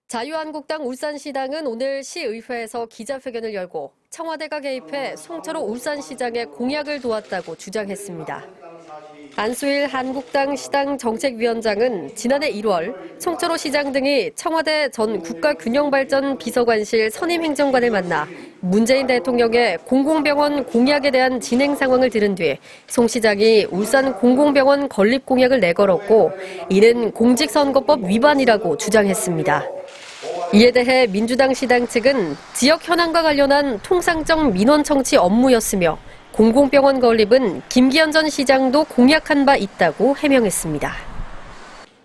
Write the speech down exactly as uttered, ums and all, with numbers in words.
자유한국당 울산시당은 오늘 시의회에서 기자회견을 열고 청와대가 개입해 송철호 울산시장의 공약을 도왔다고 주장했습니다. 안수일 한국당 시당 정책위원장은 지난해 일월 송철호 시장 등이 청와대 전 국가균형발전 비서관실 선임행정관을 만나 문재인 대통령의 공공병원 공약에 대한 진행 상황을 들은 뒤 송 시장이 울산 공공병원 건립 공약을 내걸었고 이는 공직선거법 위반이라고 주장했습니다. 이에 대해 민주당 시당 측은 지역 현안과 관련한 통상적 민원 청취 업무였으며 공공병원 건립은 김기현 전 시장도 공약한 바 있다고 해명했습니다.